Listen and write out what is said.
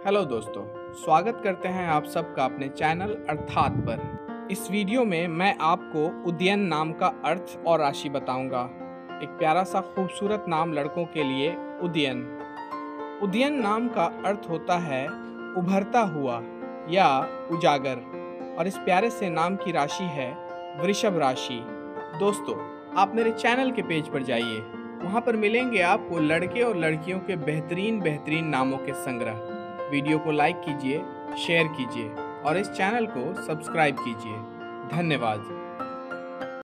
Hello दोस्तों, स्वागत करते हैं आप सबका अपने चैनल अर्थात पर। इस वीडियो में मैं आपको उदयन नाम का अर्थ और राशि बताऊंगा। एक प्यारा सा खूबसूरत नाम लड़कों के लिए, उदयन। उदयन नाम का अर्थ होता है उभरता हुआ या उजागर, और इस प्यारे से नाम की राशि है वृषभ राशि। दोस्तों, आप मेरे चैनल के पेज पर जाइए, वहाँ पर मिलेंगे आपको लड़के और लड़कियों के बेहतरीन नामों के संग्रह। वीडियो को लाइक कीजिए, शेयर कीजिए और इस चैनल को सब्सक्राइब कीजिए। धन्यवाद।